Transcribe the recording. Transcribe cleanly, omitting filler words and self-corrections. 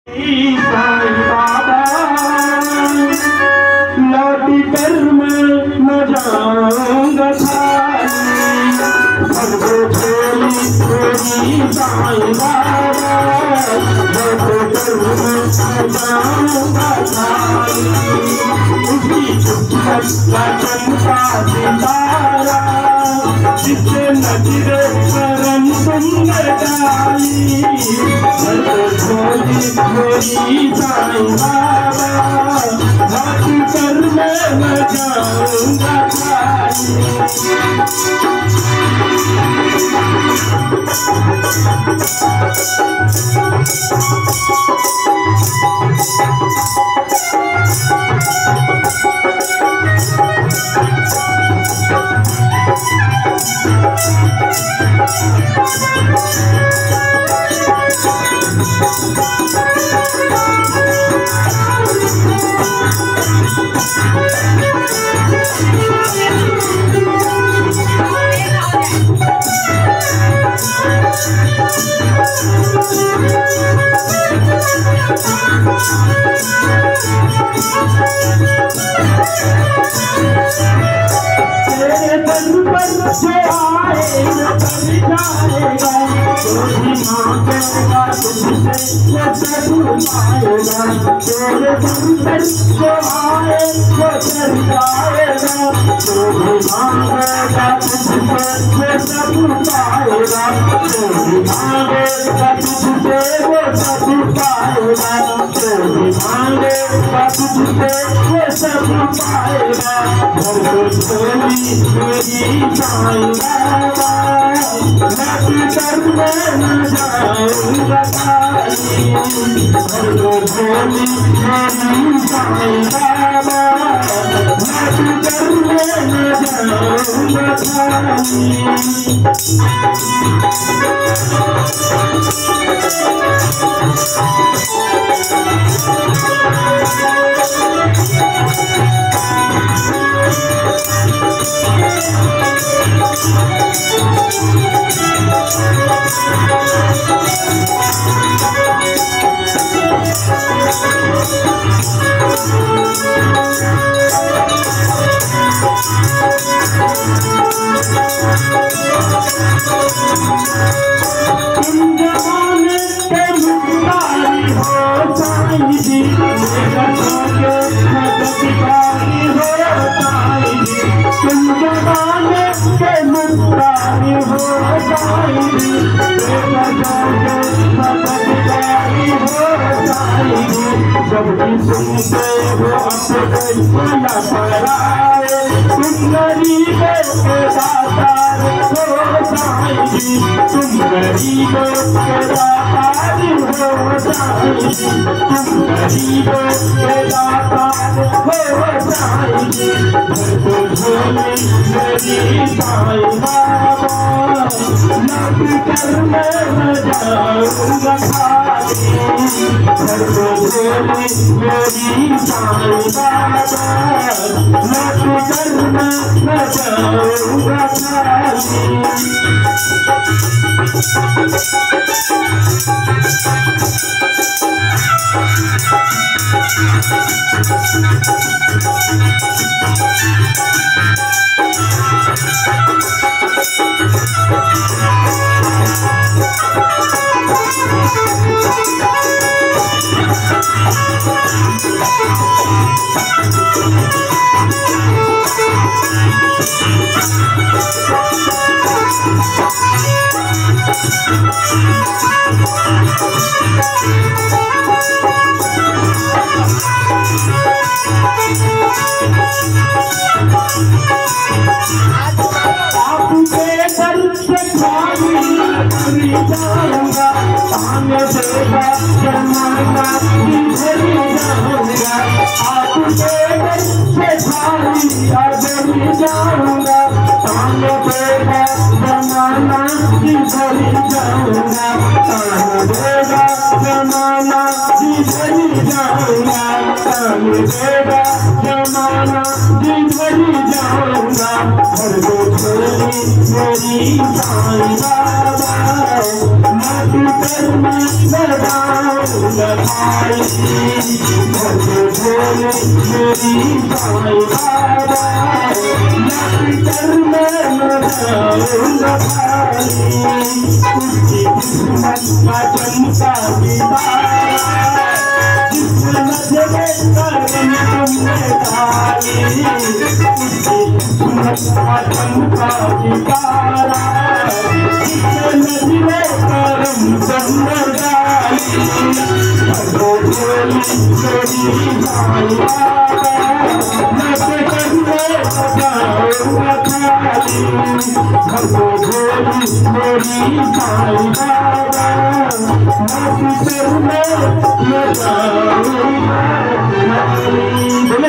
साईं बाबा लौटी कर मैं न जाऊंगा खाली, भगो झोली मेरी साईं बाबा लौटी कर मैं न जाऊंगा खाली। उसी चुपचाप का चमका सितारा जिससे नजरे करम सुंदर डाली, भगो झोली मेरी साईं बाबा लौटी कर मैं न जाऊंगा खाली। तेरे दर पर जो आए न कर जाएगा, कोई मांगेगा तुझसे न जरूर पाएगा। तेरे दर पर जो आए वो कर जाएगा, कोई मांगेगा तुझसे न जरूर पाएगा। कोई मांगेगा तुझसे वो जरूर पाएगा, कोई मांगेगा तुझसे वो जरूर पाएगा। भगो झोली मेरी साईं बाबा लौटी कर मैं न जाऊंगा खाली, भगो झोली मेरी साईं बाबा लौटी कर मैं न जाऊंगा खाली। तुम जमाने के मुख्तारी हो साईं जी, जगतों के मददगारी हो साईं जी। तुम जमाने के मुख्तारी हो साईं जी, जगतों के मददगारी हो साईं जी। सबकी सुनते हो अपने मना पराए, तुम गरीबों के दातार हो साईं जी, तुम गरीबों के दातार हो साईं जी, तुम गरीबों के दातार हो साईं जी। भगो झोली मेरी साईं बाबा लौटी कर मैं न जाऊंगा खाली, भगो झोली मेरी साईं बाबा लौटी कर मैं न जाऊंगा खाली। जाऊंगा सामने देगा जमाना भरी जाऊंगा, आपके दर से खाली अजरी जाऊंगा। सामने देगा जमाना भरी जाऊंगा, सामने देगा जमाना भरी जाऊंगा, सामने देगा जमाना भरी जाऊंगा। भगो झोली मेरी साईं बाबा कर मैं लगाऊंगा भाई भोले भोले मेरी साईं बाबा कर मैं लगाऊंगा भाई उसकी किस्मत का चमका दीवारा जिसने नजरे करम तुमने डाली उसकी किस्मत का चमका दीवारा जिसने नजरे करम तुमने डाली भोली मेरी साईं बाबा मैं करने लगाऊंगा खाली भोली मेरी साईं बाबा मैं करने लगाऊंगा खाली।